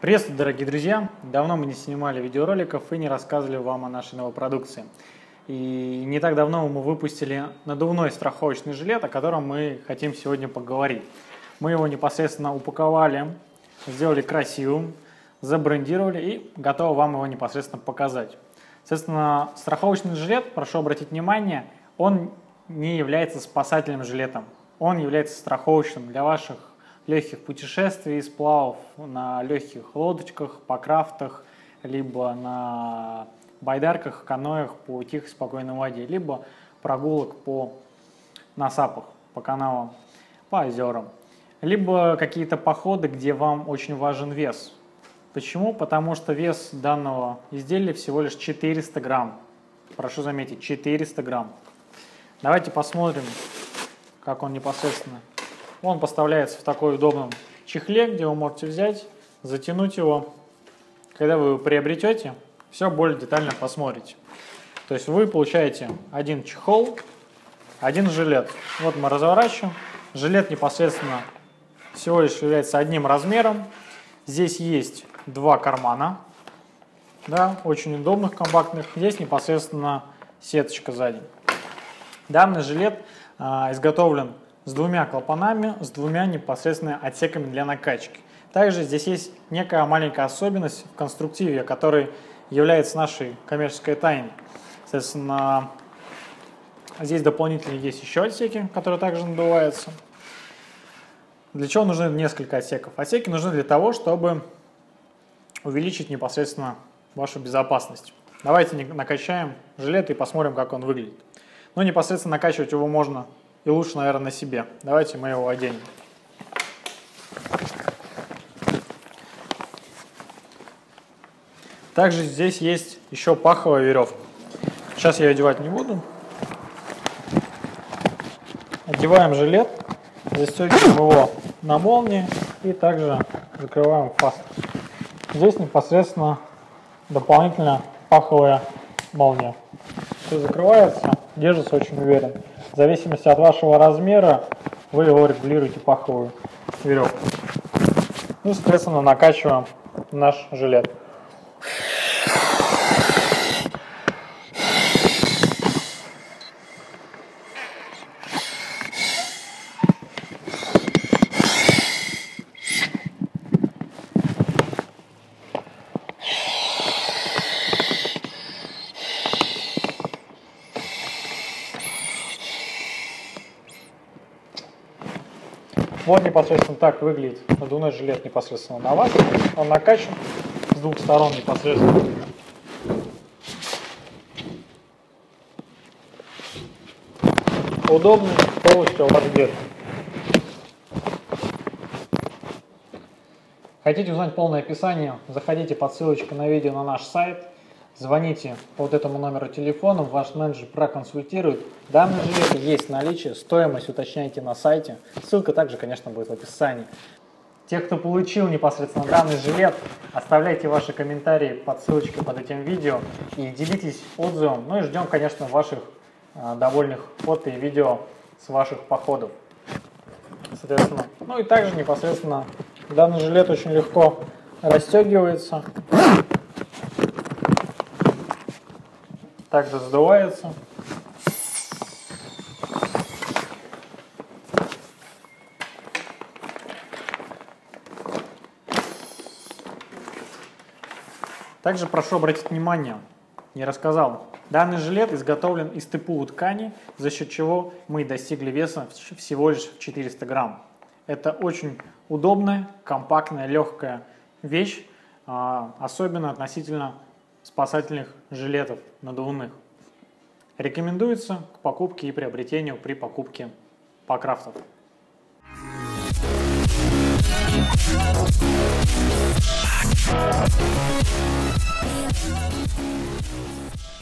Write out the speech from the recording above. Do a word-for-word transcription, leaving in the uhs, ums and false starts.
Приветствую, дорогие друзья! Давно мы не снимали видеороликов и не рассказывали вам о нашей новой продукции. И не так давно мы выпустили надувной страховочный жилет, о котором мы хотим сегодня поговорить. Мы его непосредственно упаковали, сделали красивым, забрендировали и готовы вам его непосредственно показать. Соответственно, страховочный жилет, прошу обратить внимание, он не является спасательным жилетом. Он является страховочным для ваших легких путешествий, сплавов на легких лодочках, по крафтах, либо на байдарках, каноях по тихой спокойной воде, либо прогулок по насапах, по каналам, по озерам, либо какие-то походы, где вам очень важен вес. Почему? Потому что вес данного изделия всего лишь четыреста грамм. Прошу заметить, четыреста грамм. Давайте посмотрим, как он непосредственно. Он поставляется в такой удобном чехле, где вы можете взять, затянуть его. Когда вы его приобретете, все более детально посмотрите. То есть вы получаете один чехол, один жилет. Вот мы разворачиваем. Жилет непосредственно всего лишь является одним размером. Здесь есть два кармана, да, очень удобных, компактных. Здесь непосредственно сеточка сзади. Данный жилет а, изготовлен с двумя клапанами, с двумя непосредственно отсеками для накачки. Также здесь есть некая маленькая особенность в конструктиве, которая является нашей коммерческой тайной. Соответственно, здесь дополнительно есть еще отсеки, которые также надуваются. Для чего нужны несколько отсеков? Отсеки нужны для того, чтобы увеличить непосредственно вашу безопасность. Давайте накачаем жилет и посмотрим, как он выглядит. Но непосредственно накачивать его можно и лучше, наверное, на себе. Давайте мы его оденем. Также здесь есть еще паховая веревка. Сейчас я одевать не буду. Одеваем жилет, застегиваем его на молнии и также закрываем фаст. Здесь непосредственно дополнительно паховая молния. Все закрывается, держится очень уверенно. В зависимости от вашего размера вы его регулируете паховую веревку. Ну, соответственно, накачиваем наш жилет. Вот непосредственно так выглядит надувной жилет непосредственно на вас. Он накачан с двух сторон непосредственно. Удобный, полностью разодет. Хотите узнать полное описание? Заходите по ссылочке на видео на наш сайт. Звоните по вот этому номеру телефона, ваш менеджер проконсультирует. Данный жилет есть в наличии, стоимость уточняйте на сайте. Ссылка также, конечно, будет в описании. Те, кто получил непосредственно данный жилет, оставляйте ваши комментарии под ссылочкой под этим видео и делитесь отзывом. Ну и ждем, конечно, ваших э, довольных фото и видео с ваших походов. Соответственно, ну и также непосредственно данный жилет очень легко расстегивается. Также сдувается. Также прошу обратить внимание, не рассказал, данный жилет изготовлен из ТПУ ткани, за счет чего мы достигли веса всего лишь четыреста грамм. Это очень удобная, компактная, легкая вещь, особенно относительно спасательных жилетов надувных. Рекомендуется к покупке и приобретению при покупке по крафтов. Yeah.